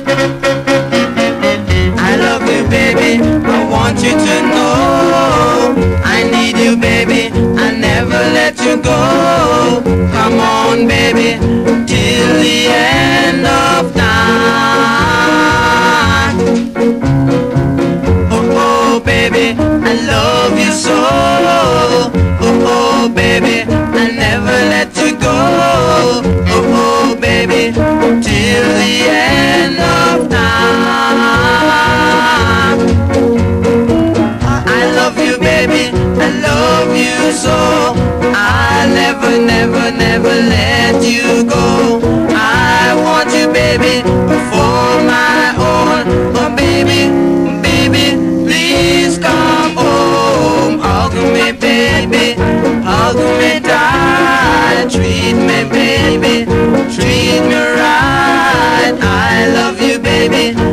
I love you, baby, I want you to know I need you, baby, I never let you go. Come on, baby, till the end of time. Oh, oh, baby, I love you so. Oh, oh, baby, I never let you go. Oh, oh, baby, till the end of time. I love you, baby, I love you so. I'll never, never, never let you go. I want you, baby, for my own. Oh, baby, baby, please come home. Hug me, baby, hug me tight. Treat me, baby, treat me right. I love you, baby,